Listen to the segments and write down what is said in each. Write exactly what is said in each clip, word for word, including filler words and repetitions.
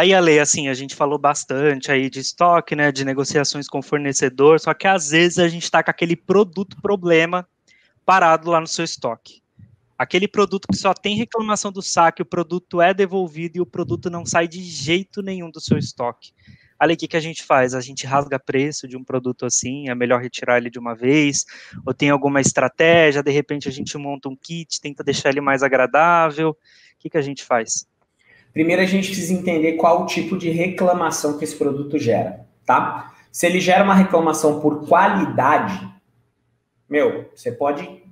Aí, Ale, assim, a gente falou bastante aí de estoque, né, de negociações com o fornecedor, só que às vezes a gente está com aquele produto problema parado lá no seu estoque. Aquele produto que só tem reclamação do saque, o produto é devolvido e o produto não sai de jeito nenhum do seu estoque. Ali, o que, que a gente faz? A gente rasga preço de um produto assim, é melhor retirar ele de uma vez, ou tem alguma estratégia, de repente a gente monta um kit, tenta deixar ele mais agradável, o que, que a gente faz? Primeiro a gente precisa entender qual o tipo de reclamação que esse produto gera, tá? Se ele gera uma reclamação por qualidade, meu, você pode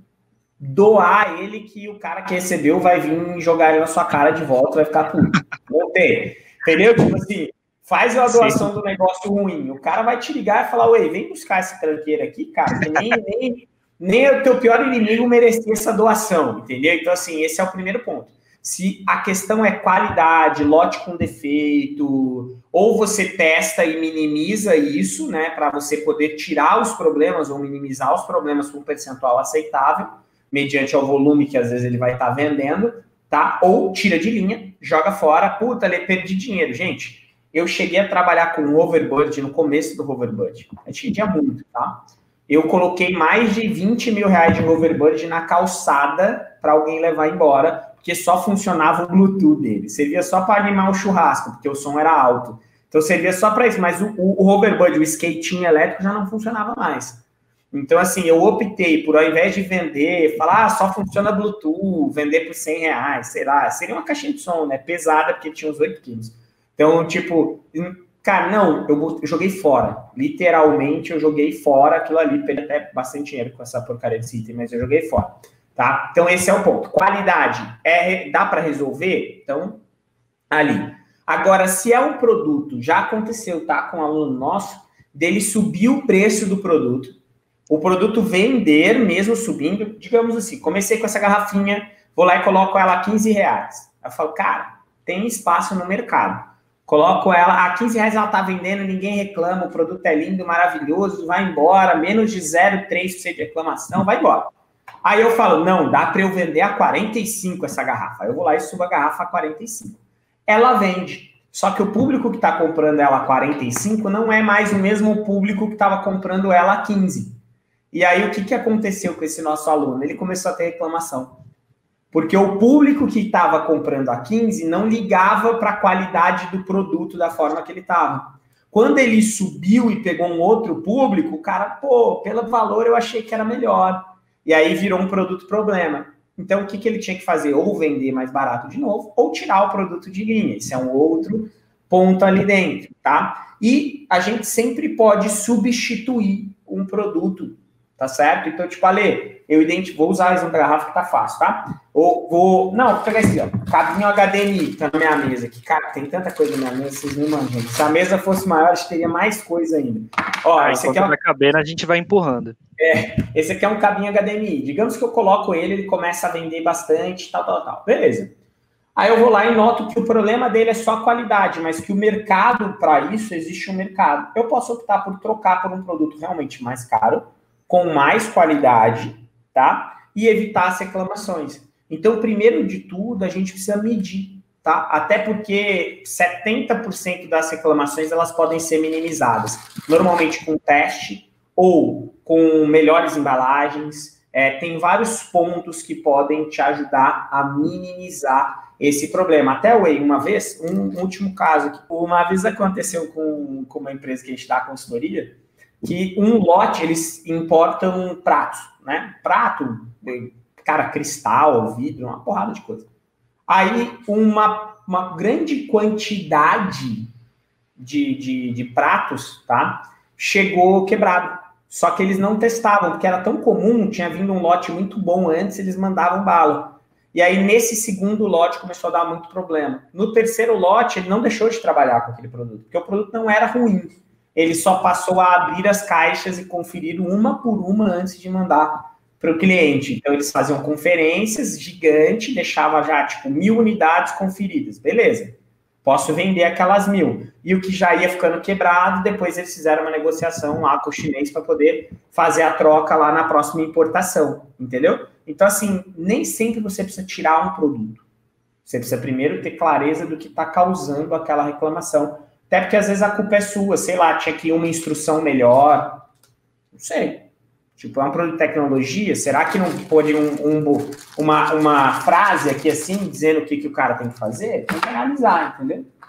doar ele que o cara que recebeu vai vir jogar ele na sua cara de volta, vai ficar puto. Não tem. Entendeu? Tipo assim, faz a doação Sim. do negócio ruim. O cara vai te ligar e falar, ué, vem buscar esse tranqueiro aqui, cara, que nem, nem, nem o teu pior inimigo merecia essa doação, entendeu? Então, assim, esse é o primeiro ponto. Se a questão é qualidade, lote com defeito, ou você testa e minimiza isso, né, para você poder tirar os problemas ou minimizar os problemas com um percentual aceitável, mediante ao volume que às vezes ele vai estar tá vendendo, tá? Ou tira de linha, joga fora, puta, ele perdi dinheiro. Gente, eu cheguei a trabalhar com Hoverbird no começo do Hoverbird. A gente vendia muito, tá? Eu coloquei mais de vinte mil reais de Hoverbird na calçada para alguém levar embora, porque só funcionava o Bluetooth dele. Servia só para animar o churrasco, porque o som era alto. Então servia só para isso, mas o, o, o Hoverbird, o skatinho elétrico, já não funcionava mais. Então, assim, eu optei por, ao invés de vender, falar, ah, só funciona Bluetooth, vender por cem reais, sei lá, seria uma caixinha de som, né, pesada, porque tinha uns oito quilos. Então, tipo, cara, não, eu joguei fora. Literalmente, eu joguei fora aquilo ali, perdi até bastante dinheiro com essa porcaria desse item, mas eu joguei fora, tá? Então, esse é o ponto. Qualidade, é, dá para resolver? Então, ali. Agora, se é um produto, já aconteceu, tá, com um aluno nosso, dele subir o preço do produto, o produto vender mesmo subindo, digamos assim, comecei com essa garrafinha, vou lá e coloco ela a quinze reais. Eu falo, cara, tem espaço no mercado. Coloco ela a quinze reais, ela tá vendendo, ninguém reclama, o produto é lindo, maravilhoso, vai embora, menos de zero vírgula três por cento de reclamação, vai embora. Aí eu falo, não, dá para eu vender a quarenta e cinco essa garrafa. Eu vou lá e subo a garrafa a quarenta e cinco. Ela vende. Só que o público que está comprando ela a quarenta e cinco não é mais o mesmo público que estava comprando ela a quinze. E aí, o que, que aconteceu com esse nosso aluno? Ele começou a ter reclamação. Porque o público que estava comprando a quinze não ligava para a qualidade do produto da forma que ele estava. Quando ele subiu e pegou um outro público, o cara, pô, pelo valor eu achei que era melhor. E aí virou um produto problema. Então, o que, que ele tinha que fazer? Ou vender mais barato de novo, ou tirar o produto de linha. Isso é um outro ponto ali dentro, tá? E a gente sempre pode substituir um produto, tá certo? Então, tipo, Ale, eu identifico, vou usar essa garrafa que tá fácil, tá? Ou vou, não, vou pegar esse aqui, ó, cabinho H D M I, tá na minha mesa aqui. Cara, tem tanta coisa na minha mesa, vocês não imaginam. Se a mesa fosse maior, a gente teria mais coisa ainda. Ó, ah, esse aqui é um... vai caber, a gente vai empurrando. É, esse aqui é um cabinho H D M I. Digamos que eu coloco ele, ele começa a vender bastante, tal, tal, tal. Beleza. Aí eu vou lá e noto que o problema dele é só a qualidade, mas que o mercado, para isso, existe um mercado. Eu posso optar por trocar por um produto realmente mais caro, com mais qualidade, tá? E evitar as reclamações. Então, primeiro de tudo, a gente precisa medir, tá? Até porque setenta por cento das reclamações, elas podem ser minimizadas. Normalmente com teste ou com melhores embalagens. É, tem vários pontos que podem te ajudar a minimizar esse problema. Até, Wei, uma vez, um último caso, que uma vez aconteceu com, com uma empresa que a gente dá consultoria, que um lote, eles importam pratos, né? Prato, cara, cristal, vidro, uma porrada de coisa. Aí, uma, uma grande quantidade de, de, de pratos, tá? Chegou quebrado. Só que eles não testavam, porque era tão comum, tinha vindo um lote muito bom antes, eles mandavam bala. E aí, nesse segundo lote, começou a dar muito problema. No terceiro lote, ele não deixou de trabalhar com aquele produto, porque o produto não era ruim. Ele só passou a abrir as caixas e conferir uma por uma antes de mandar para o cliente. Então, eles faziam conferências gigantes, deixava já, tipo, mil unidades conferidas. Beleza, posso vender aquelas mil. E o que já ia ficando quebrado, depois eles fizeram uma negociação lá com o chinês para poder fazer a troca lá na próxima importação, entendeu? Então, assim, nem sempre você precisa tirar um produto. Você precisa primeiro ter clareza do que está causando aquela reclamação. Até porque às vezes a culpa é sua, sei lá, tinha que ir uma instrução melhor. Não sei. Tipo, é um produto de tecnologia, será que não pode um, um, uma, uma frase aqui assim, dizendo o que, que o cara tem que fazer? Tem que analisar, entendeu?